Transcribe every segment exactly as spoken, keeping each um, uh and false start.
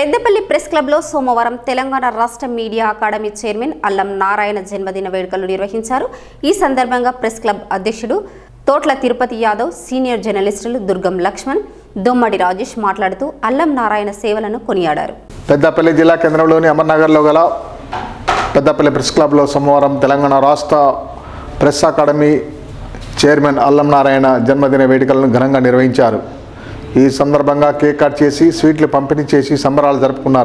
Peddapalli press క్లబ్లో సోమవారం తెలంగాణ రాష్ట్ర మీడియా అకాడమీ చైర్మన్ అల్లం నారాయణ జన్మదిన వేడుకలు నిర్వహించారు. ఈ సందర్భంగా ప్రెస్ క్లబ్ అధ్యక్షుడు తోట్ల తిరుపతి యాదవ్, సీనియర్ జర్నలిస్టులు దుర్గం లక్ష్మణ్, దొమ్మడి రాజేష్ మాట్లాడుతూ అల్లం నారాయణ సేవలను కొనియాడారు. పెద్దపల్లి జిల్లా కేంద్రంలోని అమర్నగర్లో గల పెద్దపల్లి ప్రెస్ క్లబ్లో సోమవారం తెలంగాణ రాష్ట్ర ప్రెస్ అకాడమీ చైర్మన్ అల్లం నారాయణ జన్మదిన వేడుకలను ఘనంగా నిర్వహించారు. ఈ సందర్భంగా కేక్ కట్ చేసి స్వీట్లు పంపిణీ చేసి సంబరాలు జరుపుకున్నారు.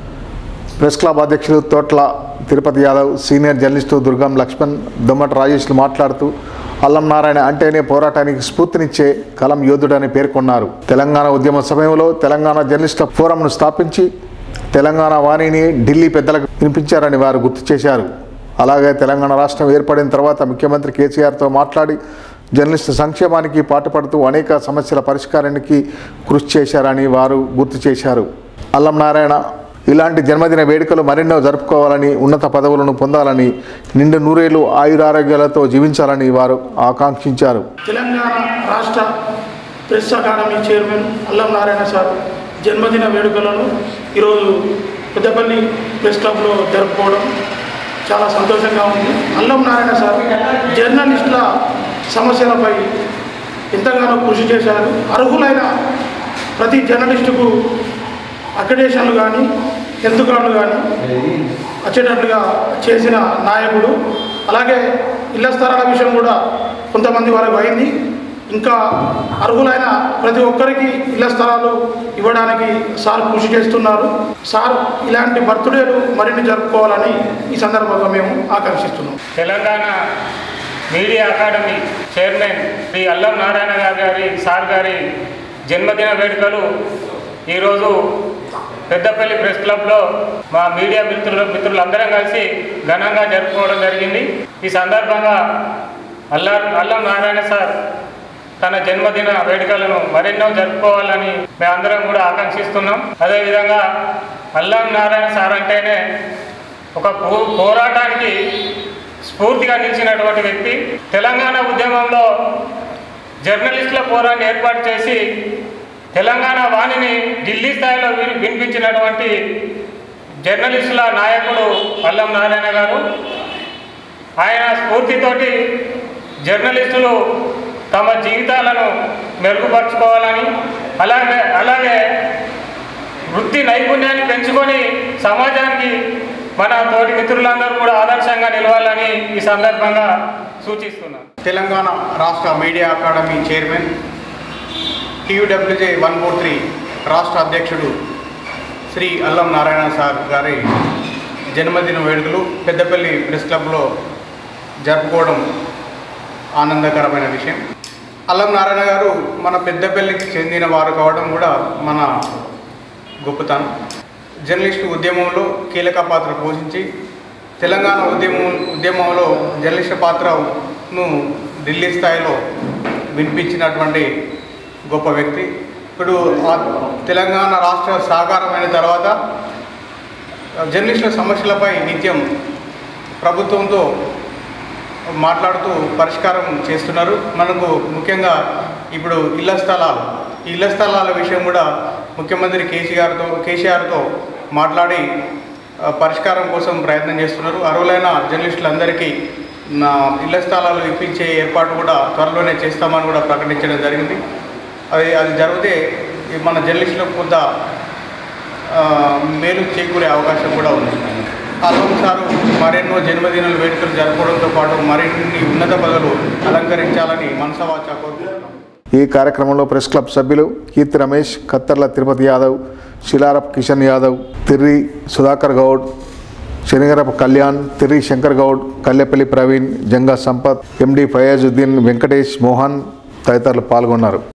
ప్రెస్ క్లబ్ అధ్యక్షుడు తోట్ల తిరుపతి యాదవ్, సీనియర్ జర్నలిస్టు దుర్గం లక్ష్మణ్, దొమ్మటి రాజేష్లు మాట్లాడుతూ అల్లం నారాయణ అంటేనే పోరాటానికి స్ఫూర్తినిచ్చే కలం యోధుడని పేర్కొన్నారు. తెలంగాణ ఉద్యమ సమయంలో తెలంగాణ జర్నలిస్టుల ఫోరంను స్థాపించి తెలంగాణ వాణిని ఢిల్లీ పెద్దలకు వినిపించారని వారు గుర్తు చేశారు. అలాగే తెలంగాణ రాష్ట్రం ఏర్పడిన తర్వాత ముఖ్యమంత్రి కేసీఆర్తో మాట్లాడి జర్నలిస్టు సంక్షేమానికి పాటుపడుతూ అనేక సమస్యల పరిష్కారానికి కృషి చేశారని వారు గుర్తు చేశారు. అల్లం నారాయణ ఇలాంటి జన్మదిన వేడుకలు మరెన్నో జరుపుకోవాలని, ఉన్నత పదవులను పొందాలని, నిండు నూరేళ్లు ఆయురారోగ్యాలతో జీవించాలని వారు ఆకాంక్షించారు. తెలంగాణ రాష్ట్ర ప్రెస్ అకాడమీ చైర్మన్ అల్లం నారాయణ సార్ జన్మదిన వేడుకలను ఈరోజు పెద్దపల్లి ప్రెస్ క్లబ్లో జరుపుకోవడం చాలా సంతోషంగా ఉంది. అల్లం నారాయణ సార్ జర్నలిస్టుల సమస్యలపై ఎంతగానో కృషి చేశారు. అర్హులైన ప్రతి జర్నలిస్టుకు అక్రిడేషన్లు కానీ హెల్త్ కార్డులు కానీ వచ్చేటట్లుగా చేసిన నాయకుడు. అలాగే ఇళ్ల స్థలాల విషయం కూడా కొంతమంది వరకు అయింది. ఇంకా అర్హులైన ప్రతి ఒక్కరికి ఇళ్ల స్థలాలు ఇవ్వడానికి సార్ కృషి చేస్తున్నారు. సార్ ఇలాంటి బర్త్డేలు మరిన్ని జరుపుకోవాలని ఈ సందర్భంగా మేము ఆకాంక్షిస్తున్నాం. Telangana media academy chairman Shri Allam Narayana గారి సార్ గారి జన్మదిన వేడుకలు ఈరోజు పెద్దపల్లి ప్రెస్ క్లబ్లో మా మీడియా మిత్రులు మిత్రులందరం కలిసి ఘనంగా జరుపుకోవడం జరిగింది. ఈ సందర్భంగా అల్లం అల్లం నారాయణ సార్ తన జన్మదిన వేడుకలను మరెన్నో జరుపుకోవాలని మేమందరం కూడా ఆకాంక్షిస్తున్నాం. అదేవిధంగా అల్లం నారాయణ సార్ అంటేనే ఒక పోరాటానికి స్ఫూర్తిగా నిలిచినటువంటి వ్యక్తి. తెలంగాణ ఉద్యమంలో జర్నలిస్టుల పోరాన్ని ఏర్పాటు చేసి తెలంగాణ వాణిని ఢిల్లీ స్థాయిలో వినిపించినటువంటి జర్నలిస్టుల నాయకుడు అల్లం నారాయణ గారు. ఆయన స్ఫూర్తితోటి జర్నలిస్టులు తమ జీవితాలను మెరుగుపరుచుకోవాలని, అలాగే అలాగే వృత్తి నైపుణ్యాన్ని పెంచుకొని సమాజానికి మన తోటి మిత్రులందరూ కూడా ఆదర్శంగా నిలవాలని ఈ సందర్భంగా సూచిస్తున్నాను. తెలంగాణ రాష్ట్ర media academy chairman TUWJ one four three రాష్ట్ర అధ్యక్షుడు శ్రీ అల్లం నారాయణ సార్ గారి జన్మదిన వేడుకలు పెద్దపల్లి ప్రెస్ క్లబ్లో జరుపుకోవడం ఆనందకరమైన విషయం. అల్లం నారాయణ గారు మన పెద్దపల్లికి చెందిన వారు కావడం కూడా మన గొప్పతనం. జర్నలిస్టు ఉద్యమంలో కీలక పాత్ర పోషించి తెలంగాణ ఉద్యమం ఉద్యమంలో జర్నలిస్టు పాత్రను ఢిల్లీ స్థాయిలో వినిపించినటువంటి గొప్ప వ్యక్తి. ఇప్పుడు తెలంగాణ రాష్ట్ర సాకారమైన తర్వాత జర్నలిస్టుల సమస్యలపై నిత్యం ప్రభుత్వంతో మాట్లాడుతూ పరిష్కారం చేస్తున్నారు. మనకు ముఖ్యంగా ఇప్పుడు ఇళ్ల స్థలాలు ఈ ఇళ్ల స్థలాల విషయం కూడా ముఖ్యమంత్రి కేసీఆర్తో కేసీఆర్తో మాట్లాడి పరిష్కారం కోసం ప్రయత్నం చేస్తున్నారు. అర్హులైన జర్నలిస్టులందరికీ నా ఇళ్ల స్థలాలు ఇప్పించే ఏర్పాటు కూడా త్వరలోనే చేస్తామని కూడా ప్రకటించడం జరిగింది. అది అది జరిగితే మన జర్నలిస్టులకు కొంత మేలు చేకూరే అవకాశం కూడా ఉంది. అల్లం సారు మరెన్నో జన్మదినాలు వేడుకలు జరుపుకోవడంతో పాటు మరిన్ని ఉన్నత పదవులు అలంకరించాలని మనసవాచ కోరుకుంటున్నాం. ఈ కార్యక్రమంలో ప్రెస్ క్లబ్ సభ్యులు కీర్తి రమేష్, కత్తర్ల తిరుపతి యాదవ్, శిలారప్ కిషన్ యాదవ్, తిర్రి సుధాకర్ గౌడ్, శనిగరపు కళ్యాణ్, తిర్రి శంకర్ గౌడ్, కల్లెపల్లి ప్రవీణ్, జంగా సంపత్, ఎండి ఫయాజుద్దీన్, వెంకటేష్, మోహన్ తదితరులు పాల్గొన్నారు.